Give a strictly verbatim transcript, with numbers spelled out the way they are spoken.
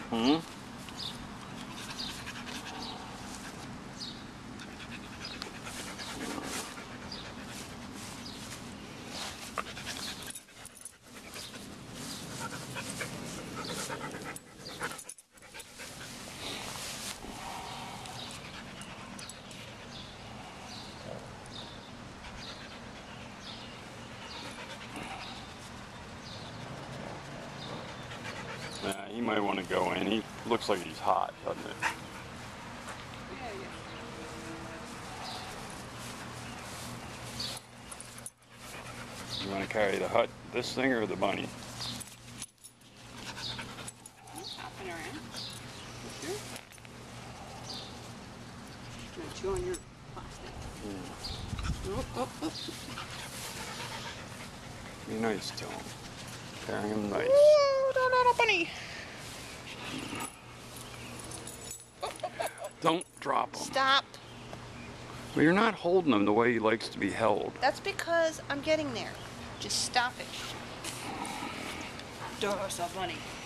Hmm? Yeah, he might want to go in. He looks like he's hot, doesn't it? Yeah, yeah. You want to carry the hut, this thing, or the bunny? Hopping around. Sure. Gonna chew on your plastic. Mm. Oh, oh, oh. Be nice to him. Carry him nice. Ooh, no, no, no, bunny. Oh, oh, oh, oh. Don't drop him. Stop. Well, you're not holding him the way he likes to be held. That's because I'm getting there. Just stop it. Duh, stop, bunny.